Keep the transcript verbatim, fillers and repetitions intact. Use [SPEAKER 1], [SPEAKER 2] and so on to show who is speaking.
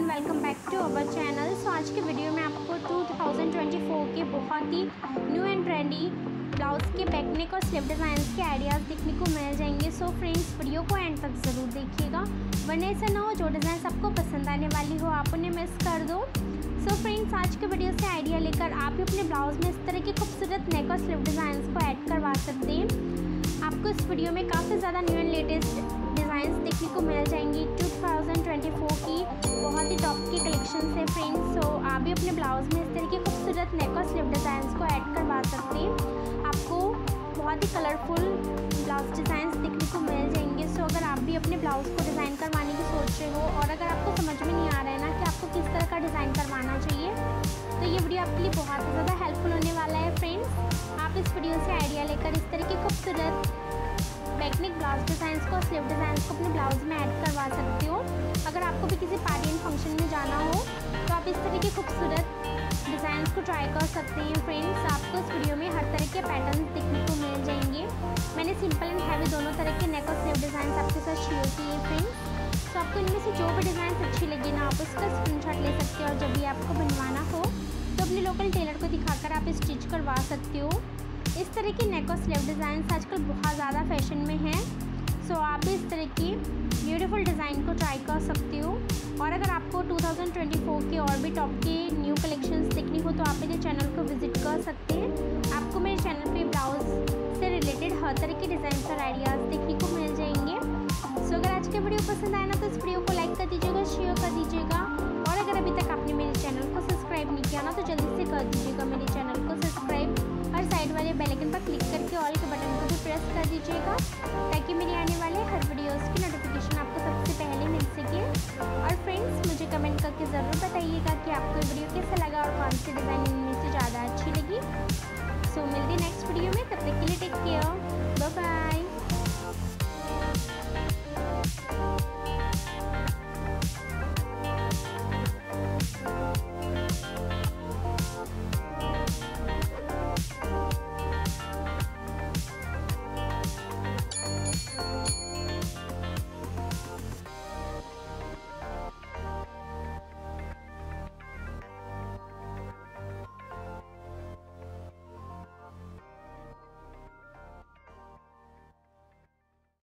[SPEAKER 1] Everyone, welcome back to our channel. सो आज के वीडियो में आपको टू थाउजेंड ट्वेंटी फोर के बहुत ही न्यू एंड ट्रेंडी ब्लाउज़ के बैक नेक और स्लिप डिज़ाइंस के आइडियाज़ देखने को मिल जाएंगे। सो फ्रेंड्स, वीडियो को एंड तक ज़रूर देखिएगा, वरना ऐसा ना हो जो डिज़ाइन आपको पसंद आने वाली हो आप उन्हें मिस कर दो। सो फ्रेंड्स, आज के वीडियो से आइडिया लेकर आप भी अपने ब्लाउज़ में इस तरह के खूबसूरत नेक और स्लिप डिज़ाइंस को ऐड करवा सकते हैं। आपको इस वीडियो में काफ़ी ज़्यादा न्यू एंड लेटेस्ट डिज़ाइंस देखने को मिल जाएंगी। टू थाउजेंड ट्वेंटी फोर की बहुत ही टॉप की कलेक्शन है फ्रेंड्स। सो आप भी अपने ब्लाउज़ में इस तरह के खूबसूरत नेक और स्लिप डिज़ाइंस को ऐड करवा सकते हैं। आपको बहुत ही कलरफुल ब्लाउज डिज़ाइंस देखने को मिल जाएंगे। सो अगर आप भी अपने ब्लाउज़ को डिज़ाइन करवाने की सोच रहे हो और अगर आपको समझ में नहीं आ रहा है ना कि आपको किस तरह का डिज़ाइन करवाना चाहिए, तो ये वीडियो आपके लिए बहुत ही ज़्यादा हेल्पफुल होने वाला है फ्रेंड्स। आप इस वीडियो से आइडिया लेकर इस तरह के खूबसूरत बैकनेक ब्लाउज डिज़ाइंस को, स्लिप डिज़ाइंस को अपने ब्लाउज में ऐड करवा सकते हो। अगर आपको भी किसी पार्टी एंड फंक्शन में जाना हो तो आप इस तरह के खूबसूरत डिज़ाइंस को ट्राई कर सकते हैं फ्रेंड्स। आपको इस वीडियो में हर तरह के पैटर्न देखने को मिल जाएंगे। मैंने सिंपल एंड हैवी दोनों तरह के नेक और स्लिप डिज़ाइंस आपके साथ शेयर किए फ्रेंड्स। तो आपको इनमें से जो भी डिज़ाइन अच्छी लगे ना, आप उसका स्क्रीनशॉट ले सकते हो और जब भी आपको बनवाना हो तो अपने लोकल टेलर को दिखाकर आप स्टिच करवा सकते हो। इस तरह की नेक और स्लिप डिज़ाइंस आजकल बहुत ज़्यादा फैशन में है। सो आप भी इस तरह की ब्यूटीफुल डिज़ाइन को ट्राई कर सकते हो। और अगर आपको टू थाउजेंड ट्वेंटी फोर के और भी टॉप के न्यू कलेक्शंस देखनी हो तो आप मेरे चैनल को विजिट कर सकते हैं। आपको मेरे चैनल पे ब्लाउज से रिलेटेड हर तरह के डिज़ाइन और आइडियाज़ देखने को मिल जाएंगे। सो अगर आज का वीडियो पसंद आया ना तो इस वीडियो को लाइक कर दीजिएगा, शेयर कर दीजिएगा और अगर अभी तक आपने मेरे चैनल को सब्सक्राइब नहीं किया ना तो जल्दी से कर दीजिएगा मेरे चैनल को सब्सक्राइब और साइड वाले बेल आइकन पर क्लिक करके ऑल के बटन को भी प्रेस कर दीजिएगा ताकि मेरी आने वाले हर वीडियोस की नोटिफिकेशन आपको सबसे पहले मिल सके। और फ्रेंड्स, मुझे कमेंट करके ज़रूर बताइएगा कि आपको ये वीडियो कैसा लगा और कौन सी डिज़ाइन इनमें से ज़्यादा अच्छी लगी। सो मिलती नेक्स्ट वीडियो में, तब तक के लिए टेक केयर।